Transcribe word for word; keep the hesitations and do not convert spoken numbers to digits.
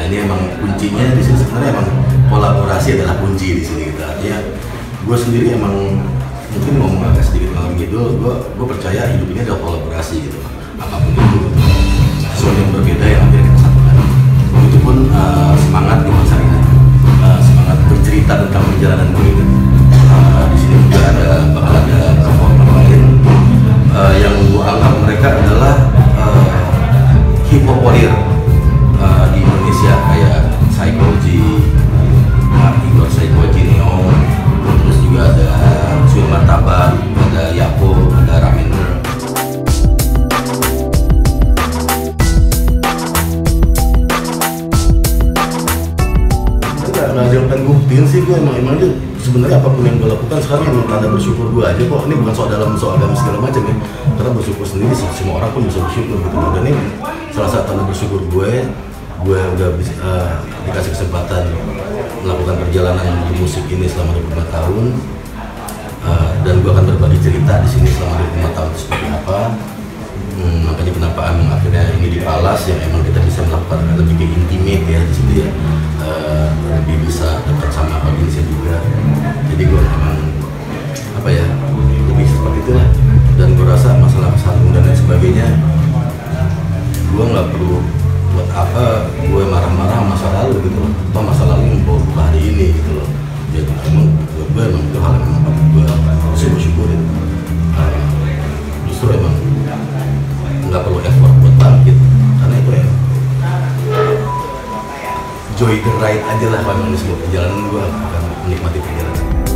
ini emang kuncinya di sini sebenarnya emang kolaborasi adalah kunci di sini gitu. Artinya gue sendiri emang mungkin ngomong agak sedikit ngalor gitu, gue gue percaya hidup ini adalah kolaborasi gitu, apapun itu gitu. Sesuatu yang berbeda yang akhirnya kita satukan. Itu pun uh, semangat di masa ini, uh, semangat bercerita tentang perjalanan gue gitu. Uh, di sini juga ada bakal ada performer lain uh, yang gue anggap mereka adalah uh, hip hop warrior uh, di Indonesia, kayak Psychology, uh, Igor Psychology Neo, terus juga ada Suil Martabat, ada Yapo, ada Ramender. Nah, yang pengen gue buktiin sih, gue emang emang dia sebenarnya apapun yang gue lakukan sekarang emang tanda bersyukur gue aja kok. Ini bukan soal dalam soal agama segala macam ya, karena bersyukur sendiri semua orang pun bisa bersyukur gitu. Dan ini salah satu tanda bersyukur gue, gue udah bisa uh, dikasih kesempatan melakukan perjalanan di musik ini selama dua puluh lima tahun, uh, dan gue akan berbagi cerita di sini selama dua puluh lima tahun itu seperti apa. Hmm, makanya kenapa emang akhirnya ini di Palas yang emang kita bisa melakukan lebih ke intimate ya di situ ya, uh, lebih bisa dekat sama audiensnya juga. Jadi gue emang apa ya, lebih seperti itulah. Dan gue rasa masalah kesalahan dan lain sebagainya, gue nggak perlu buat apa gue marah-marah masa lalu gitu loh. Atau masa lalu yang bawa buka hari ini gitu loh. Jadi emang buat gue emang itu hal yang emang gue harus bersyukurin. Uh, justru emang nggak perlu effort buat bangkit, karena itu ya joy the ride aja lah. Kalau disebut perjalanan, gue akan menikmati perjalanan.